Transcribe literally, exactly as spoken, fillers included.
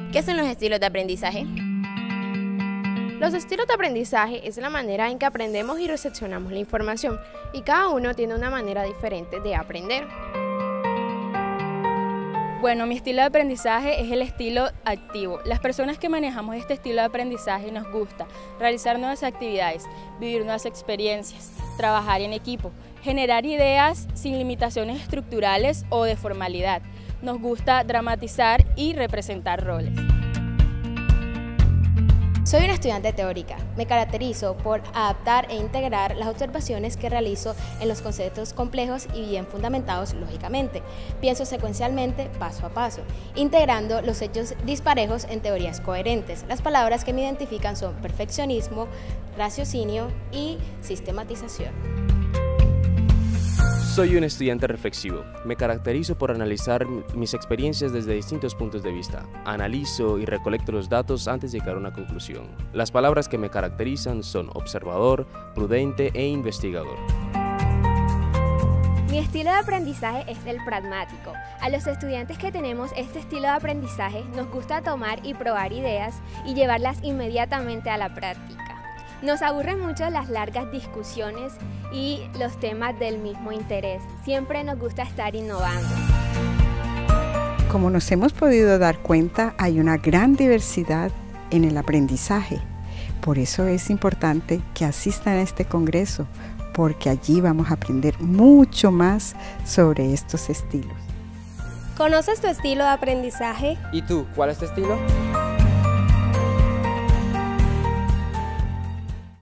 ¿Qué son los estilos de aprendizaje? Los estilos de aprendizaje es la manera en que aprendemos y recepcionamos la información, y cada uno tiene una manera diferente de aprender. Bueno, mi estilo de aprendizaje es el estilo activo. Las personas que manejamos este estilo de aprendizaje nos gusta realizar nuevas actividades, vivir nuevas experiencias, trabajar en equipo, generar ideas sin limitaciones estructurales o de formalidad. Nos gusta dramatizar y representar roles. Soy una estudiante teórica. Me caracterizo por adaptar e integrar las observaciones que realizo en los conceptos complejos y bien fundamentados lógicamente. Pienso secuencialmente, paso a paso, integrando los hechos disparejos en teorías coherentes. Las palabras que me identifican son perfeccionismo, raciocinio y sistematización. Soy un estudiante reflexivo. Me caracterizo por analizar mis experiencias desde distintos puntos de vista. Analizo y recolecto los datos antes de llegar a una conclusión. Las palabras que me caracterizan son observador, prudente e investigador. Mi estilo de aprendizaje es el pragmático. A los estudiantes que tenemos este estilo de aprendizaje nos gusta tomar y probar ideas y llevarlas inmediatamente a la práctica. Nos aburren mucho las largas discusiones y los temas del mismo interés. Siempre nos gusta estar innovando. Como nos hemos podido dar cuenta, hay una gran diversidad en el aprendizaje. Por eso es importante que asistan a este congreso, porque allí vamos a aprender mucho más sobre estos estilos. ¿Conoces tu estilo de aprendizaje? ¿Y tú, cuál es tu estilo?